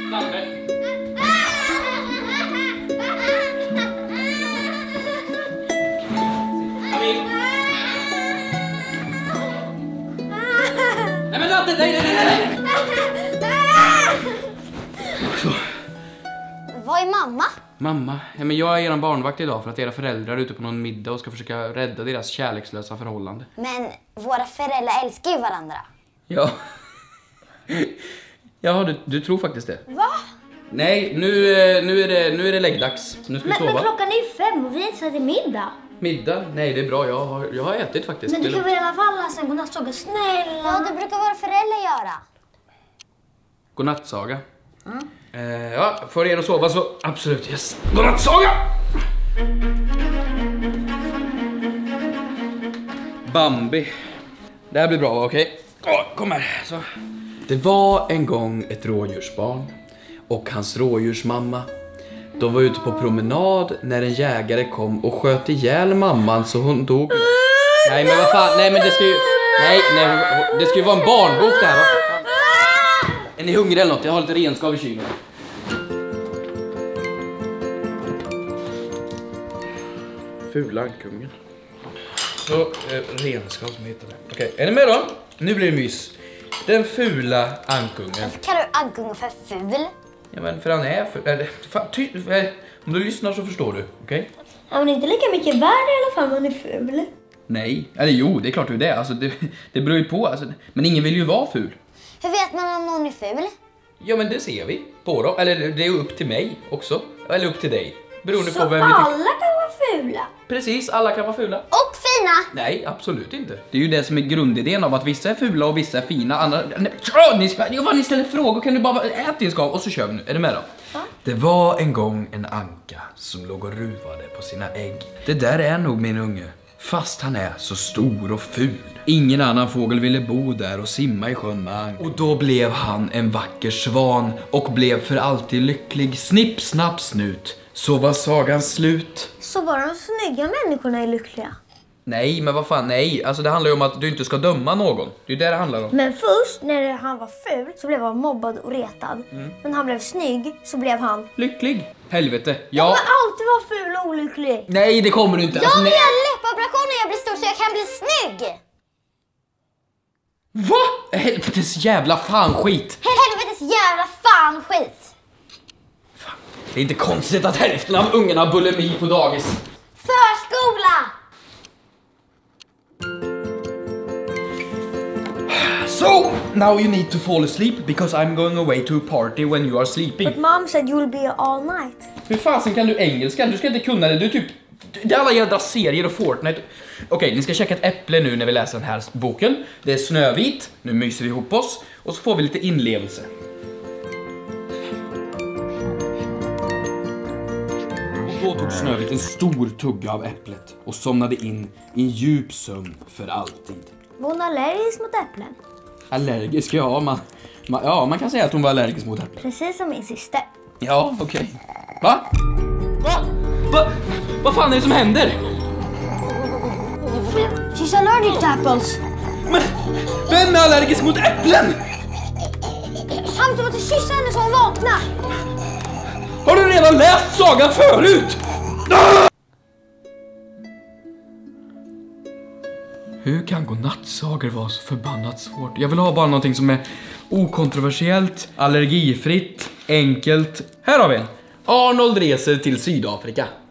Nej men Natte, nej. Vad är mamma? Mamma, ja, men jag är eran barnvakt idag för att era föräldrar är ute på någon middag och ska försöka rädda deras kärlekslösa förhållande. Men våra föräldrar älskar ju varandra. Ja. Ja, du tror faktiskt det. Va? Nej, nu är det läggdags. Nu ska vi sova. Men klockan är ju 5 och vi är inte så till middag. Middag? Nej, det är bra. Jag har ätit faktiskt. Men du kan väl i alla fall läsa en godnattsaga, snälla. Ja, det brukar våra föräldrar göra. Godnattsaga. Ja, får er att sova så absolut, yes. Godnattsaga! Bambi. Det här blir bra, okej? Kom här, så. Det var en gång ett rådjursbarn och hans rådjursmamma. De var ute på promenad när en jägare kom och sköt ihjäl mamman så hon dog. Nej men vad fan, nej men det ska ju... Nej, det ska ju vara en barnbok det här, va? Är ni hungriga eller något? Jag har lite renskav i kylen. Fula ankungen. Så, renskav som heter det. Okej, är ni med då? Nu blir det mys. Den fula ankungen. Varför kallar du ankungen för ful? Ja men för han är ful. Om du lyssnar så förstår du, okej? Ja, men inte lika mycket värd i alla fall om man är ful. Nej, eller jo, det är klart du är det. Alltså, det beror ju på. Alltså, men ingen vill ju vara ful. Hur vet man om någon är ful? Ja men det ser vi på dem. Eller det är upp till mig också. Eller upp till dig. Beroende så på vem alla kan vara fula? Precis, alla kan vara fula. Och fina? Nej, absolut inte. Det är ju det som är grundidén av att vissa är fula och vissa är fina. Andra... Ni ställer frågor, kan du bara äta din skav och så kör vi nu. Är du med då? Ja. Det var en gång en anka som låg och ruvade på sina ägg. Det där är nog min unge. Fast han är så stor och ful. Ingen annan fågel ville bo där och simma i sjön med anka. Och då blev han en vacker svan och blev för alltid lycklig. Snipp, snapp, snut. Så var sagan slut. Så bara de snygga människorna är lyckliga? Nej, men vad fan, nej. Alltså det handlar ju om att du inte ska döma någon. Det är det handlar om. Men först när han var ful så blev han mobbad och retad. Men han blev snygg så blev han... lycklig. Helvete. Jag kommer alltid vara ful och olycklig. Nej, det kommer du inte. Jag vill göra läppoperation när jag blir stor så jag kan bli snygg. Va? Helvetes jävla fan skit. Helvetes jävla fan skit. Fan. Det är inte konstigt att hälften av ungarna har bulimi på dagis. Förskola. So, now you need to fall asleep because I'm going away to a party when you are sleeping. But mom said you'll be all night. Hur fasen kan du engelska? Du ska inte kunna det. Du typ... Det är alla jävla serier och Fortnite. Okej, ni ska checka ett äpple nu när vi läser den här boken. Det är Snövit. Nu myser vi ihop oss. Och så får vi lite inlevelse. Och då tog Snövit en stor tugga av äpplet och somnade in i en djup sömn för alltid. Var hon allergisk mot äpplen? Allergisk, ja. Man kan säga att hon var allergisk mot äpplen. Precis som min syster. Ja, okej. Va? Vad fan är det som händer? She's allergic to apples. Men vem är allergisk mot äpplen? Han måste kyssa henne så hon vaknar. Har du redan läst sagan förut? Hur kan godnattsagor vara så förbannat svårt? Jag vill ha bara någonting som är okontroversiellt, allergifritt, enkelt. Här har vi en. Arnold reser till Sydafrika.